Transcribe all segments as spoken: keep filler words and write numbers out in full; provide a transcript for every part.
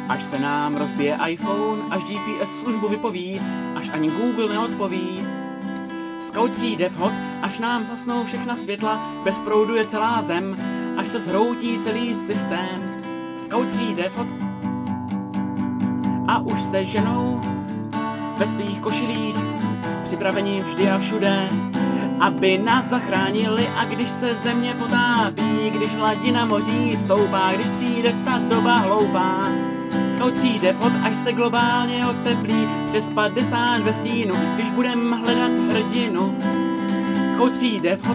Až se nám rozbije iPhone, až G P S službu vypoví, až ani Google neodpoví. Scout přijde vhod, až nám zasnou všechna světla, bez proudu je celá zem, až se zhroutí celý systém. Scout přijde vhod a už se ženou ve svých košilích, připraveni vždy a všude, aby nás zachránili. A když se země potápí, když hladina moří stoupá, když přijde ta doba hloupá, Scout přijde vhod, až se globálně oteplí, přes padesát ve stínu, když budem hledat hrdinu. Scout přijde vhod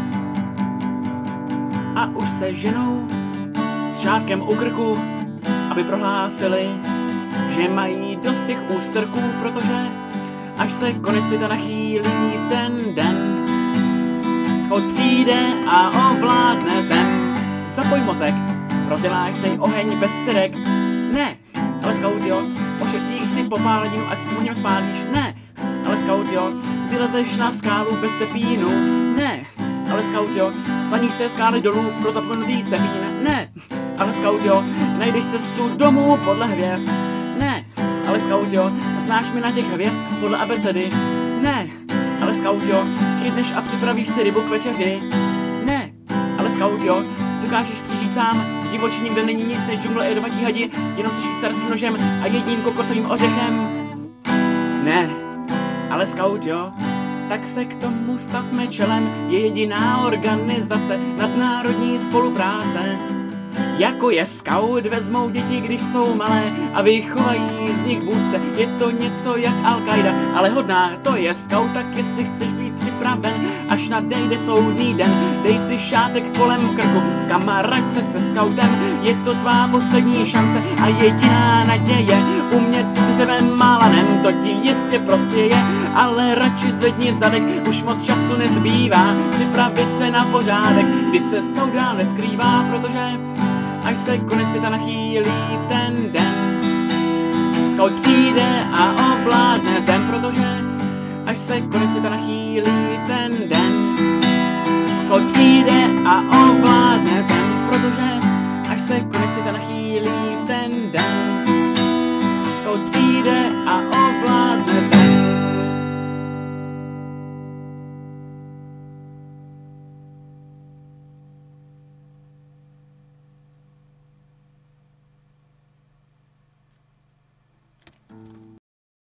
a už se ženou s šátkem u krku, aby prohlásili, že mají dost těch ústrků, protože až se konec světa nachýlí v ten den, Scout přijde a ovládne zem. Zapoj mozek, rozděláš si oheň bez syrek. Ne, ale Scout jo, ošetříš si popáleninu a s tím ohněm spálíš. Ne, ale Scout jo, vylezeš na skálu bez cepínu. Ne, ale Scout jo, slaníš z té skály dolů pro zapomenutý cepín. Ne, ale Scout jo, najdeš cestu domů podle hvězd. Ne, ale Scout jo, znáš mi na těch hvězd podle abecedy. Ne, ale Scout jo, chytneš a připravíš si rybu k večeři. Ne, ale Scout jo, dokážeš přežít sám v divočině, kde není nic než džungle a jedovatí hadi, jenom se švýcarským nožem a jedním kokosovým ořechem. Ne, ale Scout jo, tak se k tomu stavme čelem, je jediná organizace nadnárodní spolupráce. Jako je Scout, vezmou děti, když jsou malé a vychovají z nich vůdce. Je to něco jak Al-Qaida, ale hodná, to je Scout. Tak jestli chceš být připraven, až nadejde soudný den, dej si šátek kolem krku, skamaráď se se Scoutem. Je to tvá poslední šance a jediná naděje, umět s dřevem málanem, to ti jistě prospěje. Ale radši zvedni zadek, už moc času nezbývá, připravit se na pořádek, kdy se Scout dál neskrývá, protože až se konec světa nachýlí v ten den, Scout přijde a ovládne zem, protože až se konec světa nachýlí v ten den, Scout přijde a ovládne zem, protože až se konec světa nachýlí v ten den, Scout přijde a ovládne